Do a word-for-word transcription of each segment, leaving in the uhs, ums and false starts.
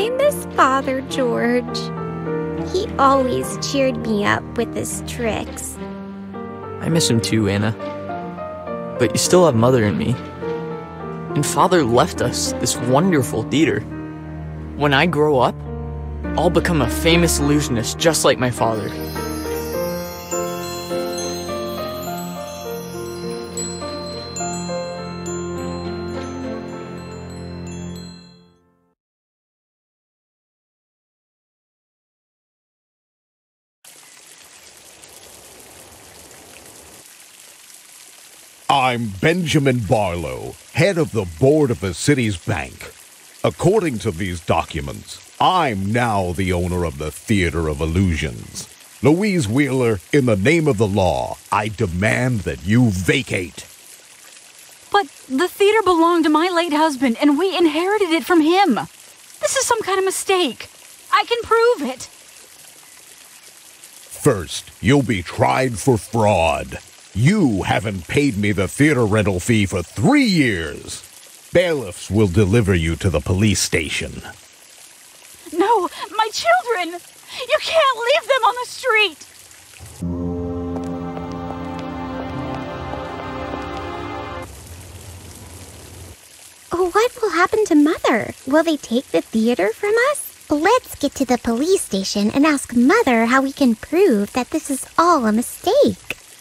I miss Father George. He always cheered me up with his tricks. I miss him too, Anna. But you still have Mother and me. And Father left us this wonderful theater. When I grow up, I'll become a famous illusionist just like my father. I'm Benjamin Barlow, head of the board of the city's bank. According to these documents, I'm now the owner of the Theater of Illusions. Louise Wheeler, in the name of the law, I demand that you vacate. But the theater belonged to my late husband, and we inherited it from him. This is some kind of mistake. I can prove it. First, you'll be tried for fraud. You haven't paid me the theater rental fee for three years. Bailiffs will deliver you to the police station. No, my children! You can't leave them on the street! What will happen to Mother? Will they take the theater from us? Let's get to the police station and ask Mother how we can prove that this is all a mistake.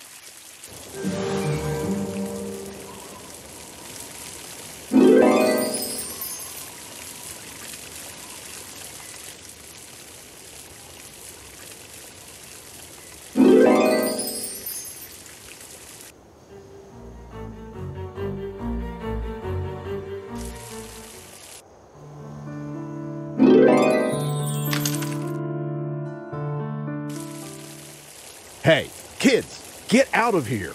Hey, kids, get out of here.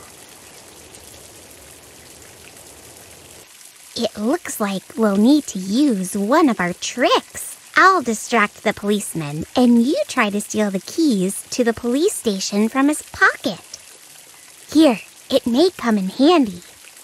It looks like we'll need to use one of our tricks. I'll distract the policeman, and you try to steal the keys to the police station from his pocket. Here, it may come in handy.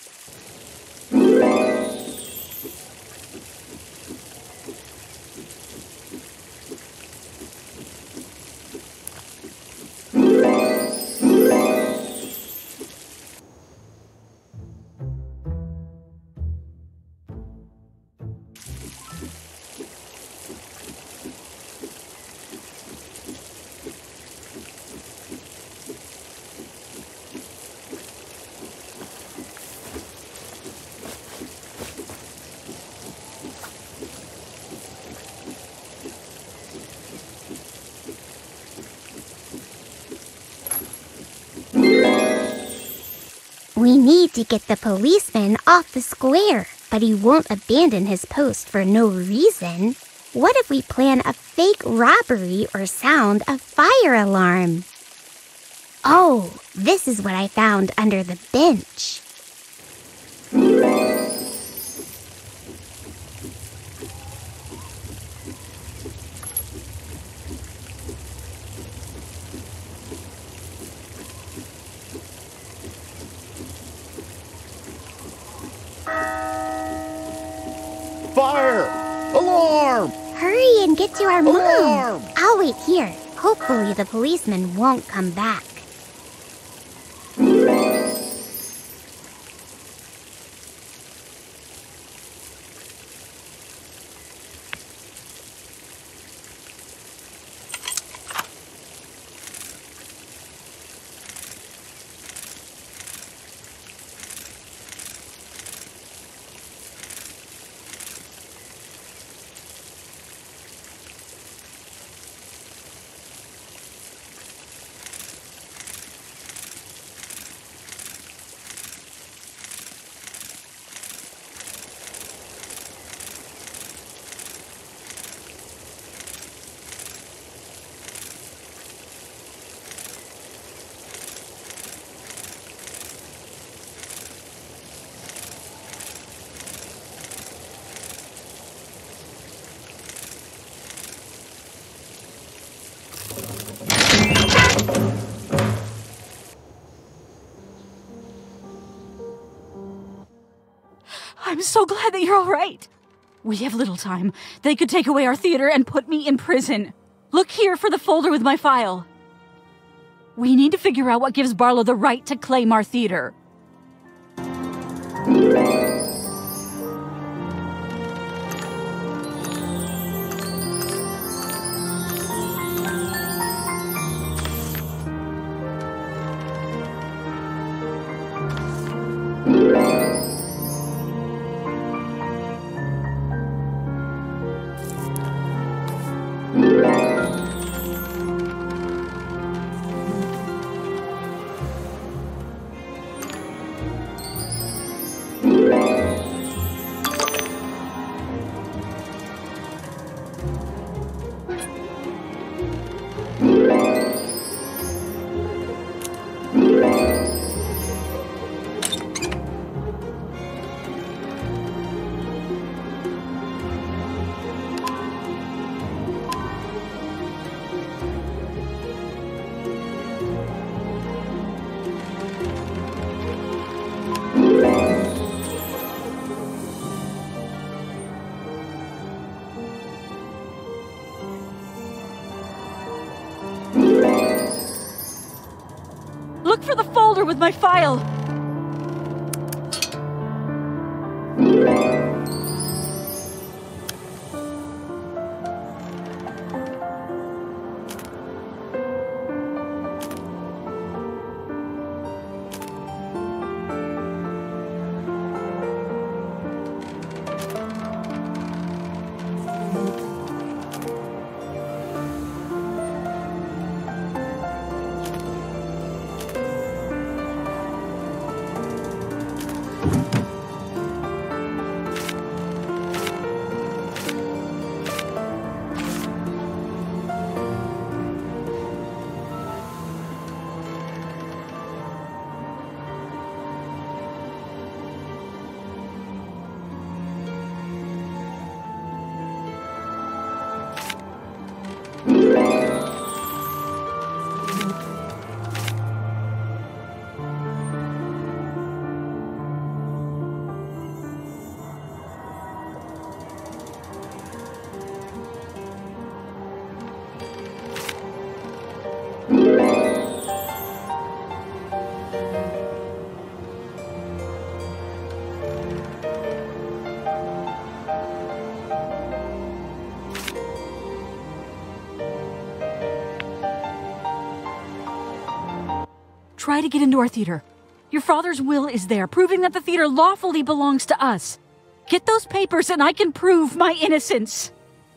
We need to get the policeman off the square, but he won't abandon his post for no reason. What if we plan a fake robbery or sound a fire alarm? Oh, this is what I found under the bench. Fire! Alarm! Hurry and get to our mom. Alarm! I'll wait here. Hopefully the policeman won't come back. I'm so glad that you're all right. We have little time. They could take away our theater and put me in prison. Look here for the folder with my file. We need to figure out what gives Barlow the right to claim our theater. Look for the folder with my file. Try to get into our theater. Your father's will is there, proving that the theater lawfully belongs to us. Get those papers and I can prove my innocence.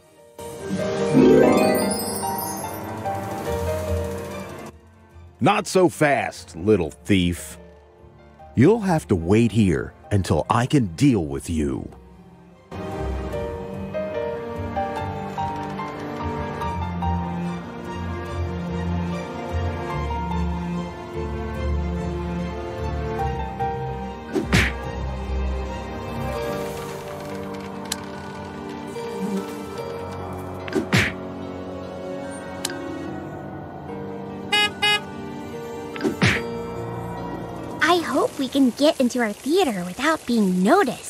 Not so fast, little thief. You'll have to wait here until I can deal with you. I hope we can get into our theater without being noticed.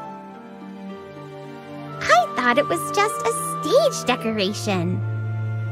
I thought it was just a stage decoration.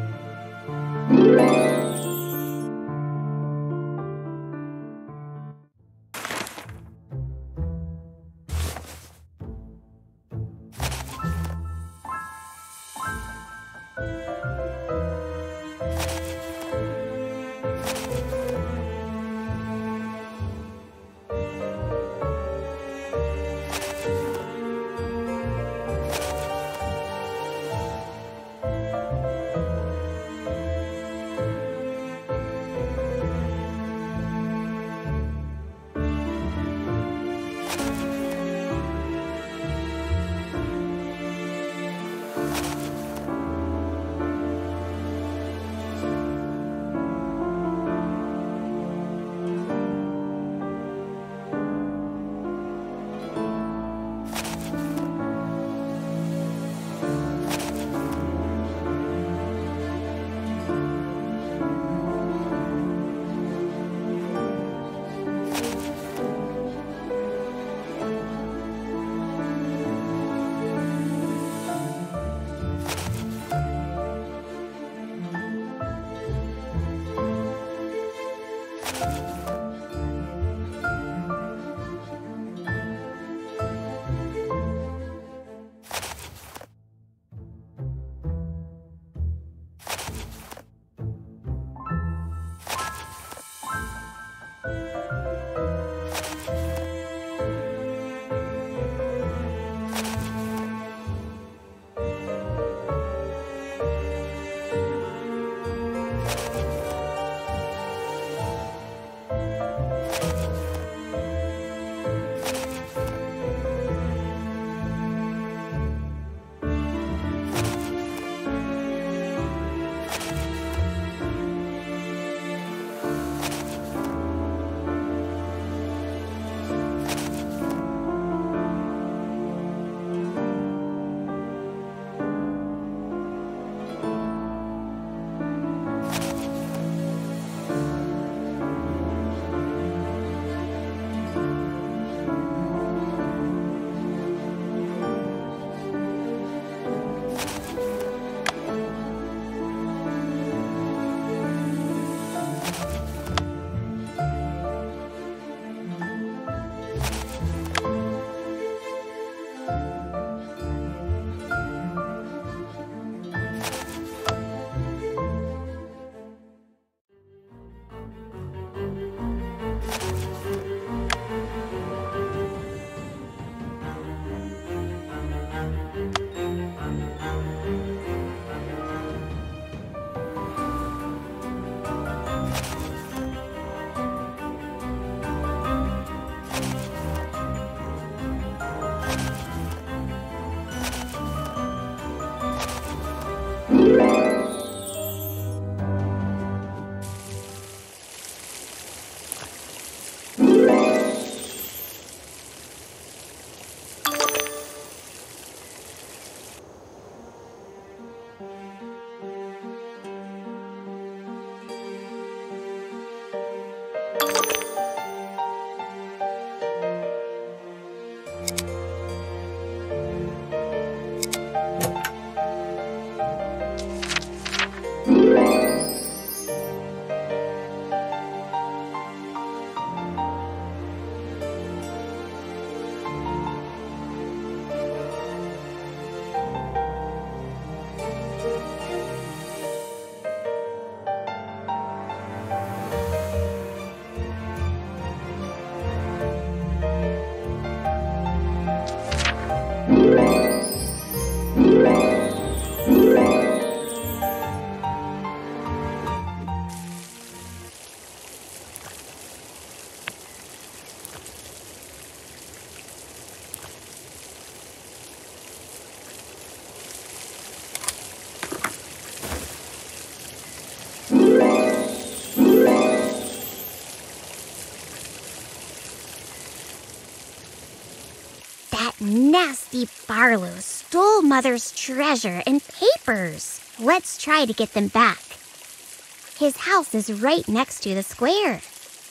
Nasty Barlow stole Mother's treasure and papers. Let's try to get them back. His house is right next to the square.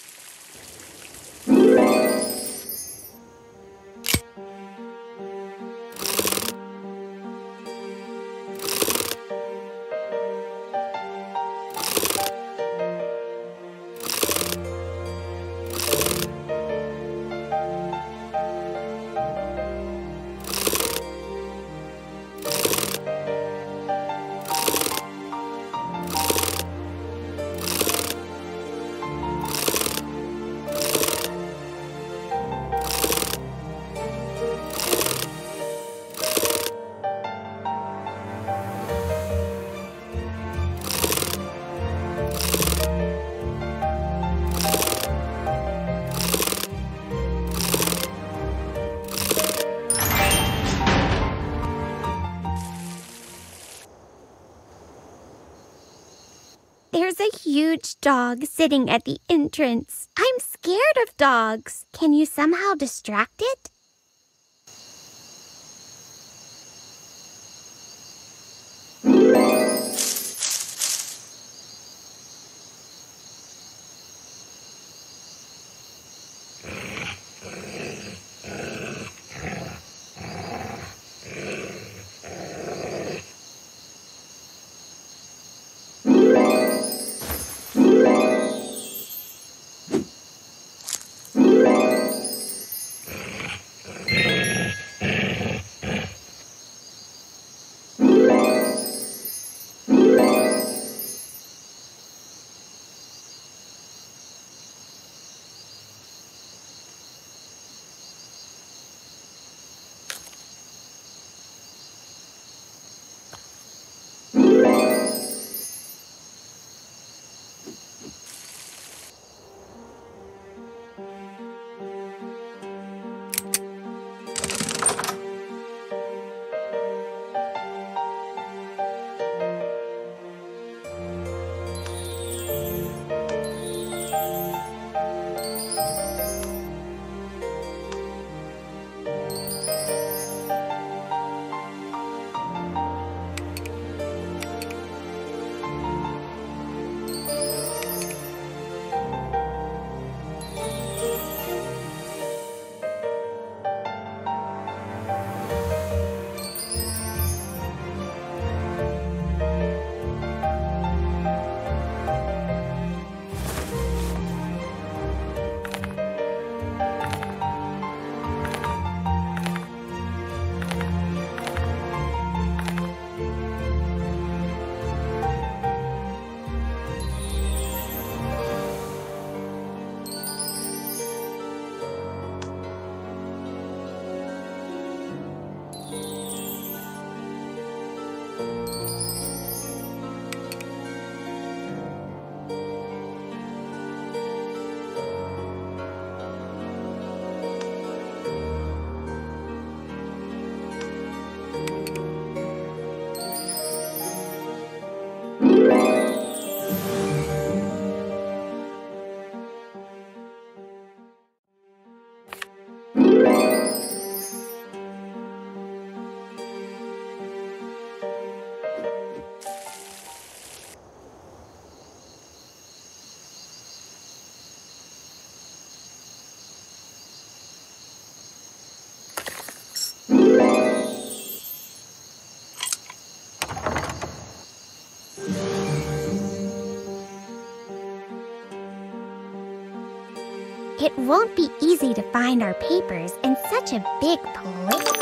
There's a huge dog sitting at the entrance. I'm scared of dogs. Can you somehow distract it? It won't be easy to find our papers in such a big place.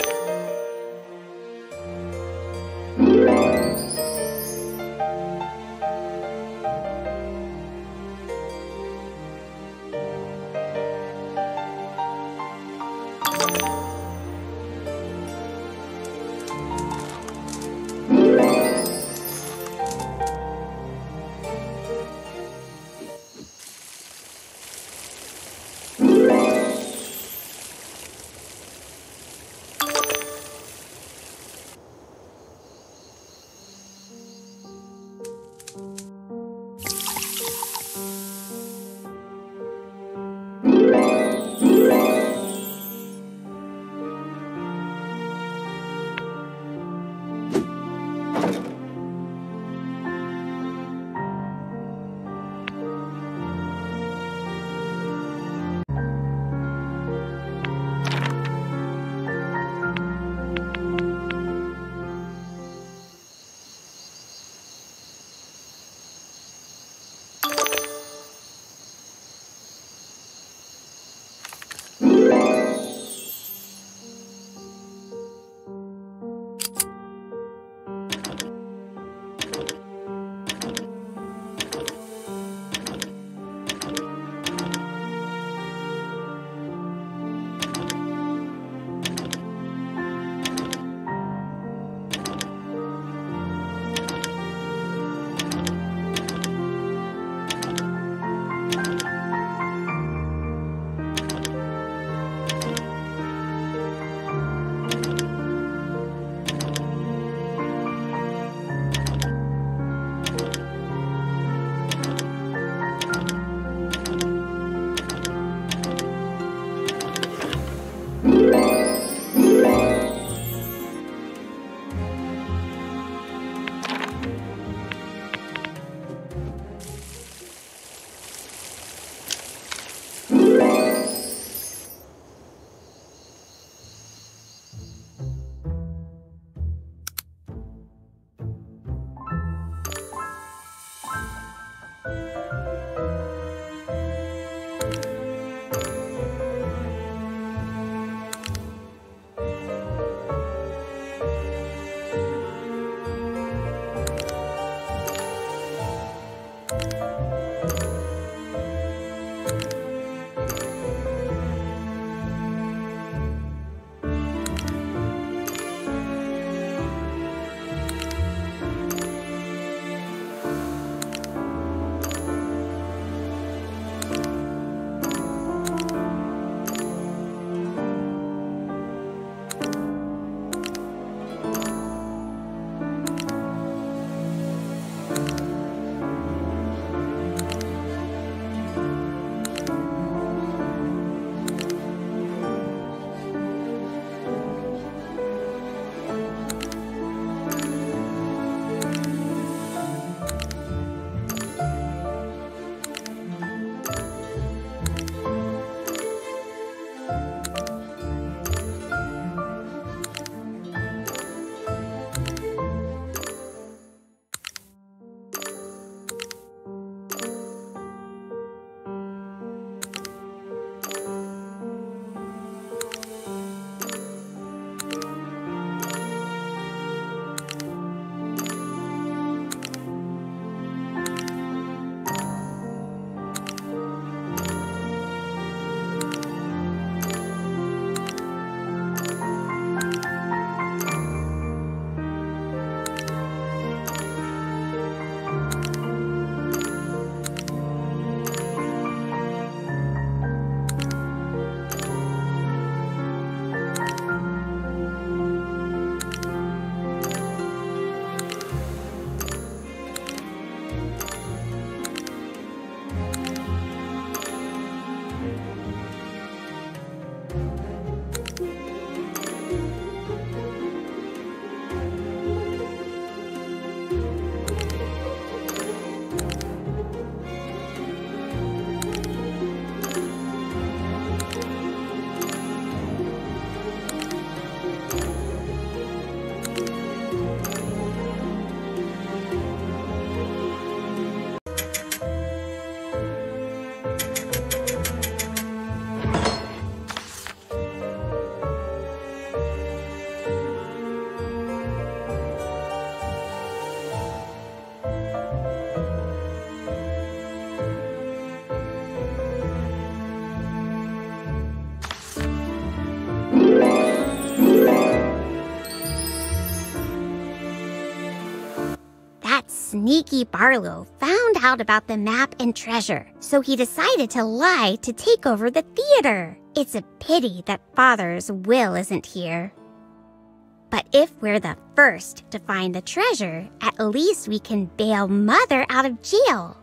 sneaky Barlow found out about the map and treasure, so he decided to lie to take over the theater. It's a pity that Father's Will isn't here. But if we're the first to find the treasure, at least we can bail Mother out of jail.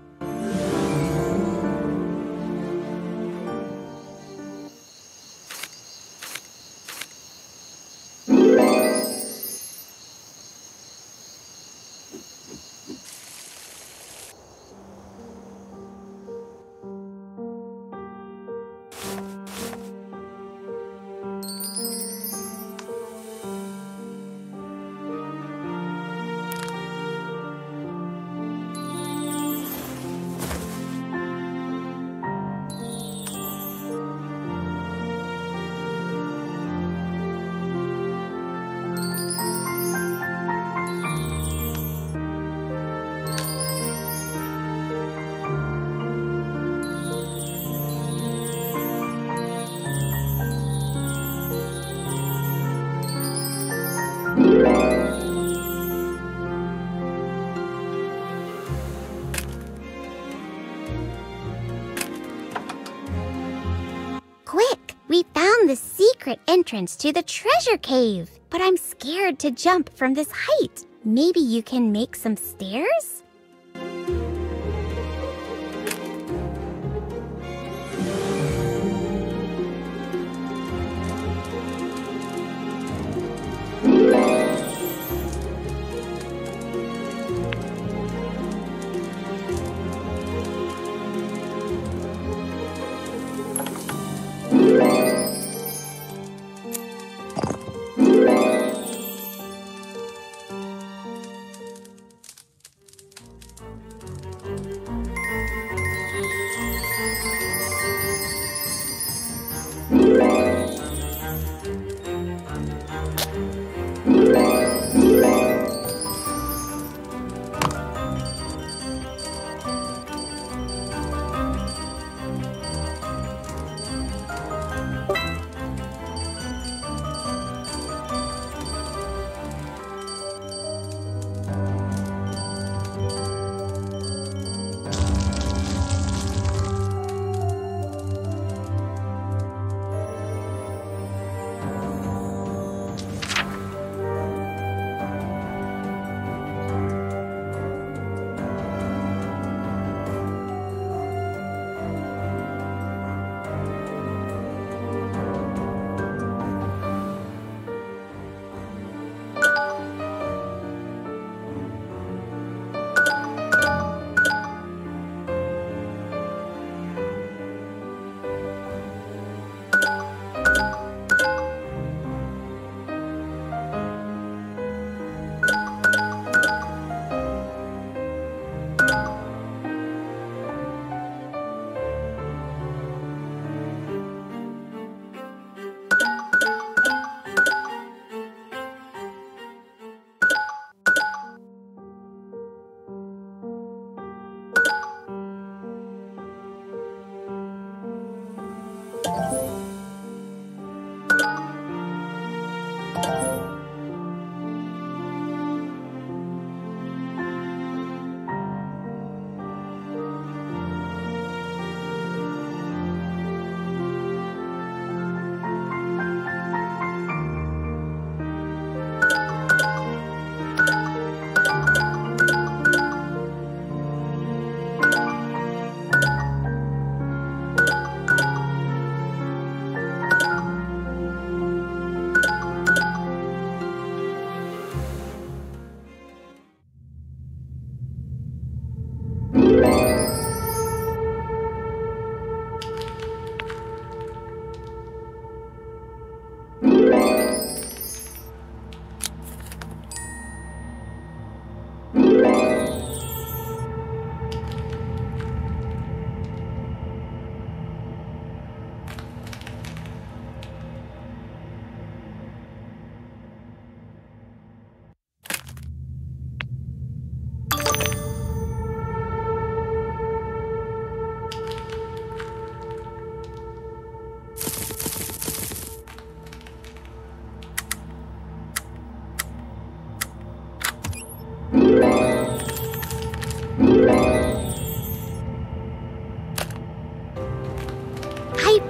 Quick! We found the secret entrance to the treasure cave, but I'm scared to jump from this height. Maybe you can make some stairs?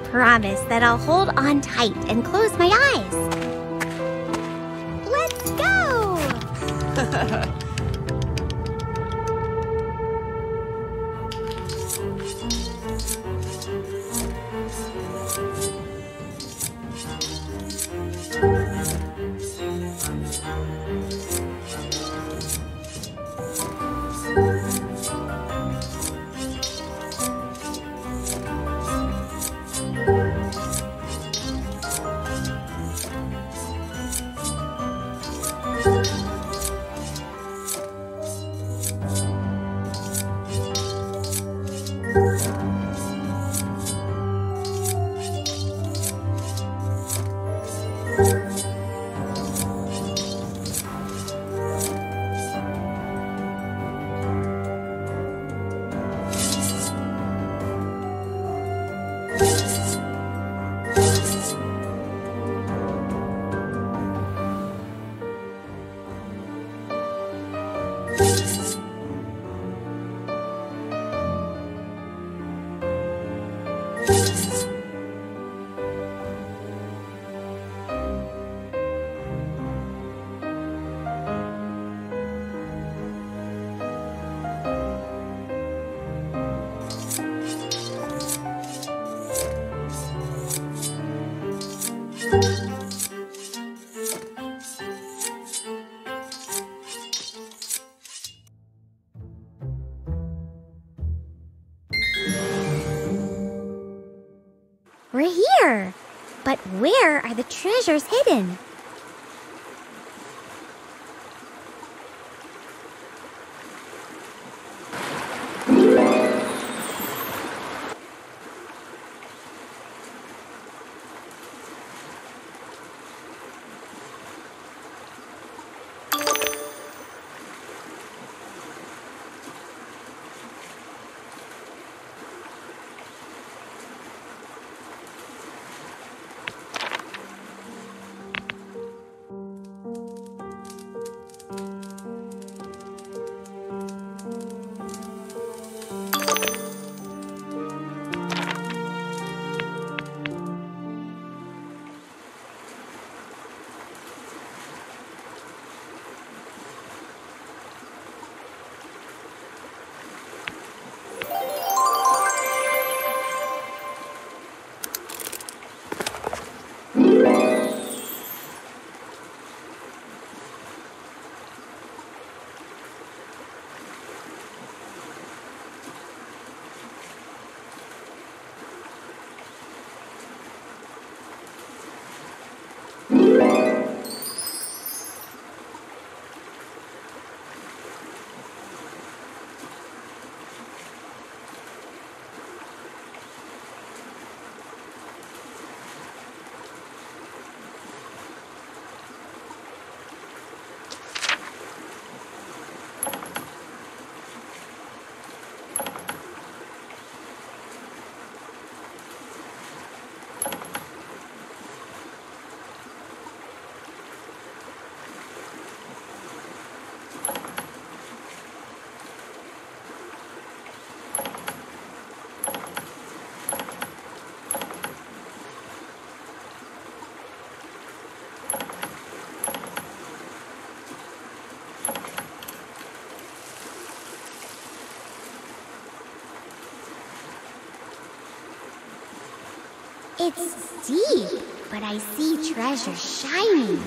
promise that I'll hold on tight and close my eyes. Let's go! We're here! But where are the treasures hidden? It's deep, but I see treasure shining.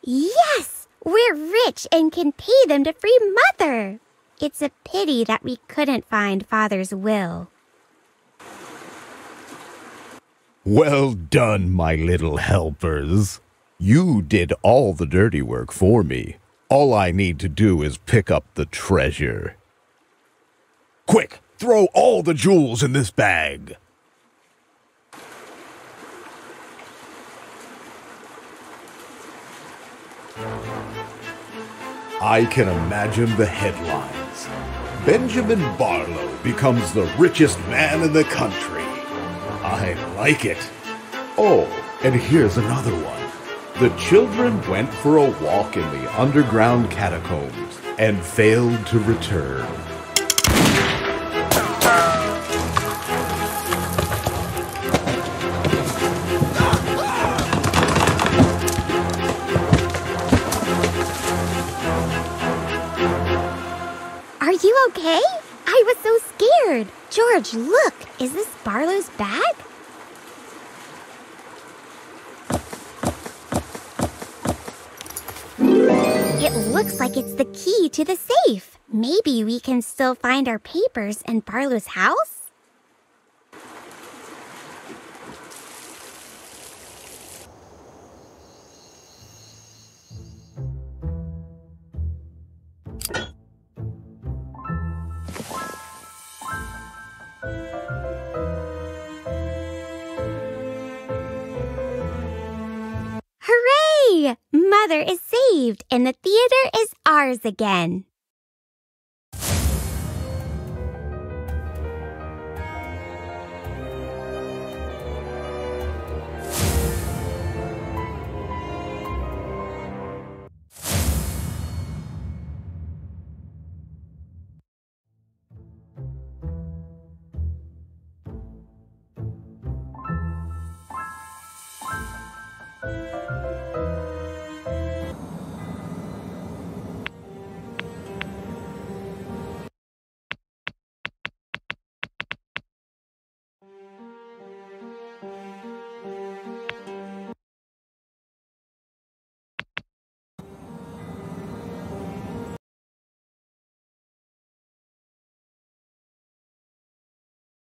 Yes! We're rich and can pay them to free Mother! It's a pity that we couldn't find Father's will. Well done, my little helpers. You did all the dirty work for me. All I need to do is pick up the treasure. Quick, throw all the jewels in this bag. I can imagine the headlines. Benjamin Barlow becomes the richest man in the country. I like it. Oh, and here's another one. The children went for a walk in the underground catacombs and failed to return. Are you okay? I was so scared. George, look. Is this Barlow's bag? It looks like it's the key to the safe. Maybe we can still find our papers in Barlow's house? Hooray! Mother is saved, and the theater is ours again.